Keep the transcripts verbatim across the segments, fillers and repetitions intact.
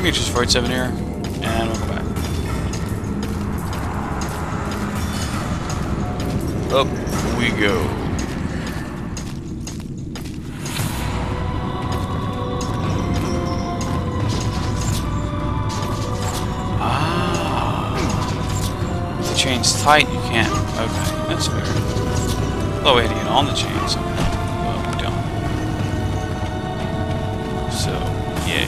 me just void seven here, and we'll go back. Up we go. Ah. If the chain's tight, you can't. Okay, that's fair. Oh, we had to get on the chain somehow. Well, we don't. So, yay.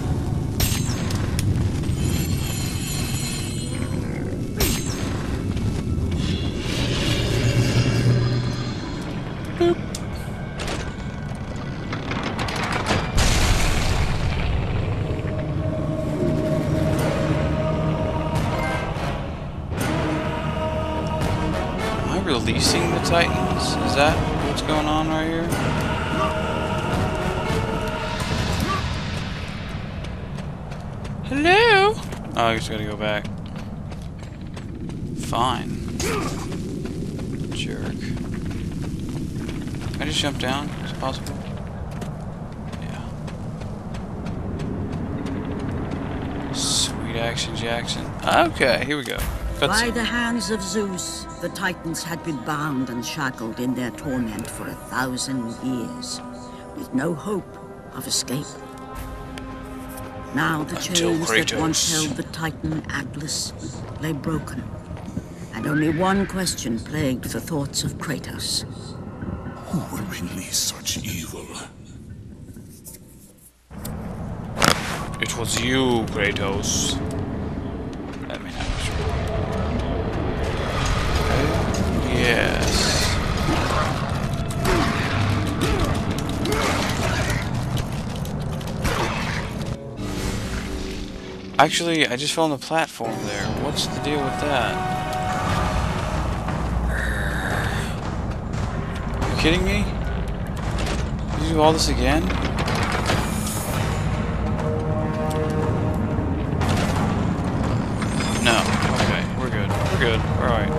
Releasing the Titans? Is that what's going on right here? Hello? Oh, I just gotta go back. Fine. Jerk. Can I just jump down? Is it possible? Yeah. Sweet action, Jackson. Okay, here we go. By the hands of Zeus, the Titans had been bound and shackled in their torment for a thousand years, with no hope of escape. Now the Until chains that Kratos. once held the Titan Atlas lay broken, and only one question plagued the thoughts of Kratos. Who would release such evil? It was you, Kratos. That may not be true. Yes. Actually, I just fell on the platform there. What's the deal with that? Are you kidding me? Did you do all this again? No. Okay, we're good. We're good. We're alright.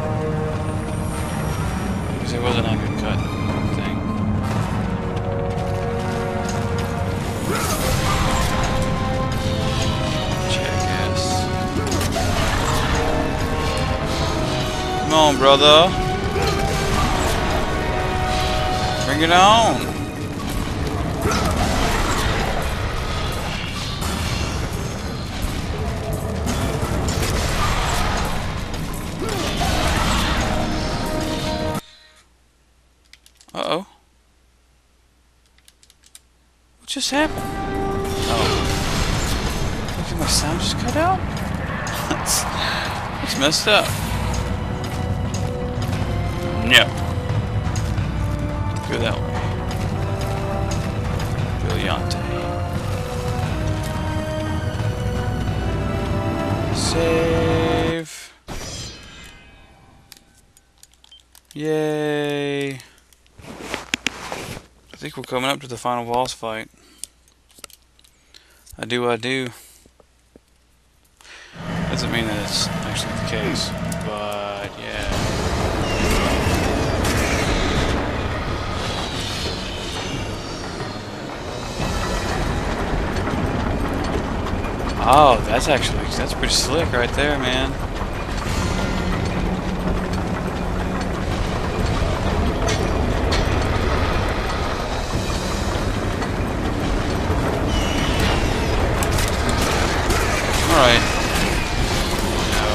Because it wasn't a good cut thing. Jackass. Come on, brother. Bring it on. Uh-oh. What just happened? Oh. Look at my sound just cut out? That's, that's messed up. No. Go that way. Brillante. Save. Yay. I think we're coming up to the final boss fight. I do, I do. Doesn't mean that it's actually the case, but yeah. Oh, that's actually, that's pretty slick right there, man. Alright. No.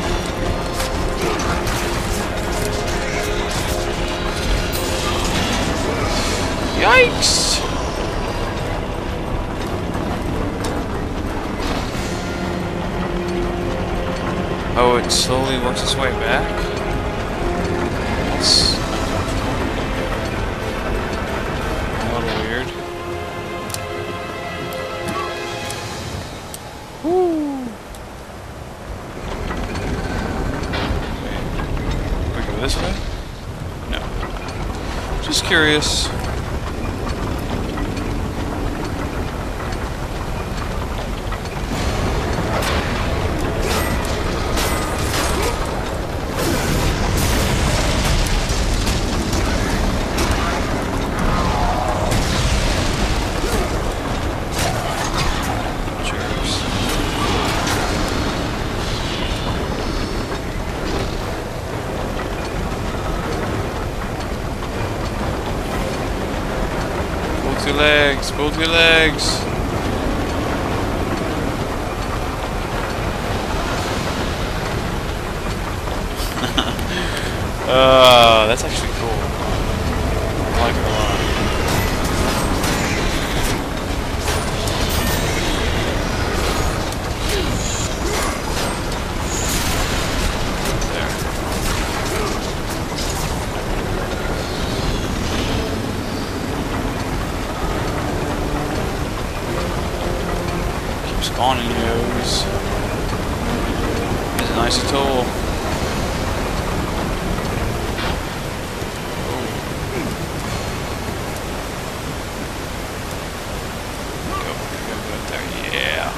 Yikes! Oh, it slowly works its way back? That's a little weird. Woo! Wait. We go this way? No. Just curious. Both your legs, both your legs. uh, that's actually cool. I like it a lot. Spawning those. It's a nice tool. Go, go, go there, yeah.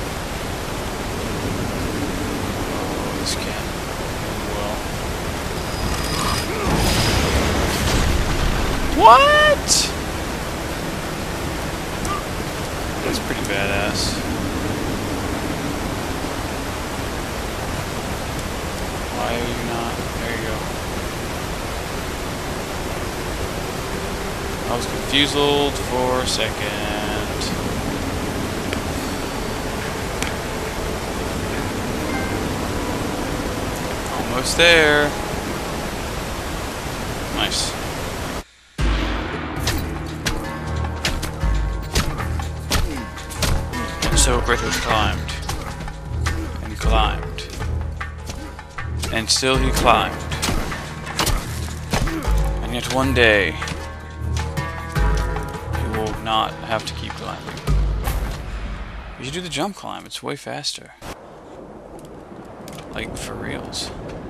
Oh, this can't go well. What? That's pretty badass. Why are you not? There you go. I was confused for a second. Almost there. Nice. And so Kratos climbed. And climbed. And still he climbed. And yet one day, he will not have to keep climbing. You should do the jump climb, it's way faster. Like, for reals.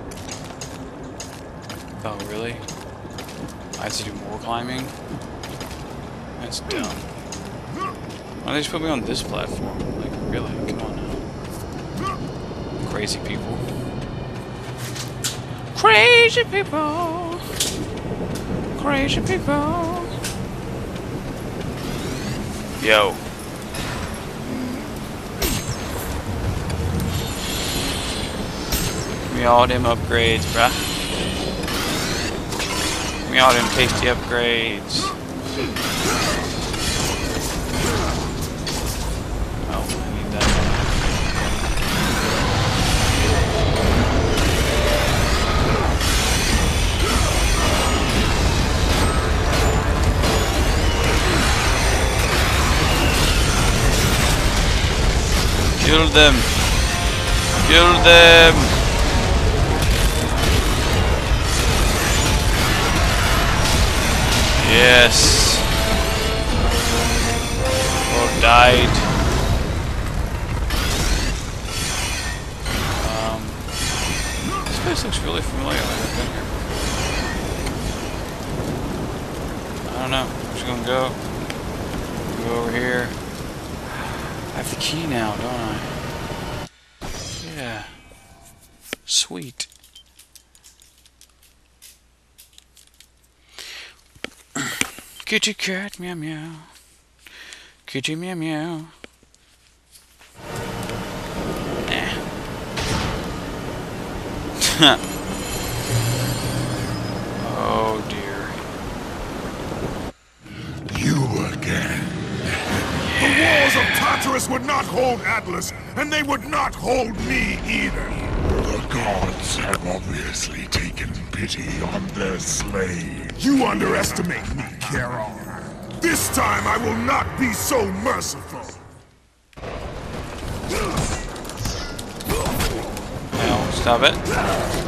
Oh, really? I have to do more climbing? That's dumb. Why don't they just put me on this platform? Like, really? Come on now. Crazy people. Crazy people, crazy people. Yo. Give me all them upgrades, bruh. Give me all them tasty upgrades. Oh, I need that. Kill them! Kill them! Yes! Or died. Um, this place looks really familiar. Like I've been here before. I don't know. I'm just gonna go. Go over here. I have the key now, don't I? Yeah. Sweet. Kitty cat, meow meow. Kitty meow meow. Nah. Oh dear. You again. The walls of Tartarus would not hold Atlas, and they would not hold me either. The gods have obviously taken pity on their slave. You underestimate me, Charon. This time I will not be so merciful. No, stop it.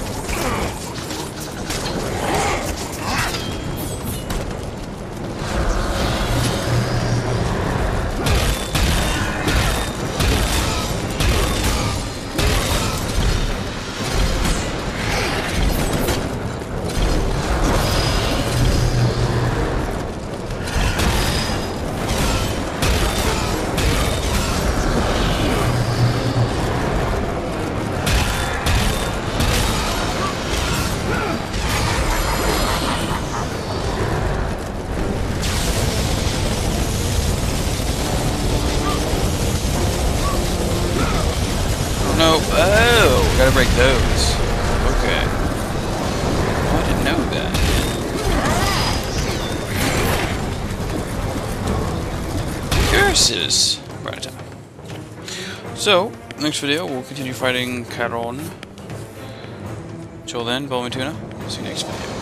No, oh, gotta break those. Okay. Oh, I didn't know that. versus Brata. So, next video we'll continue fighting Charon. Till then, Bowman Tuna. See you next video.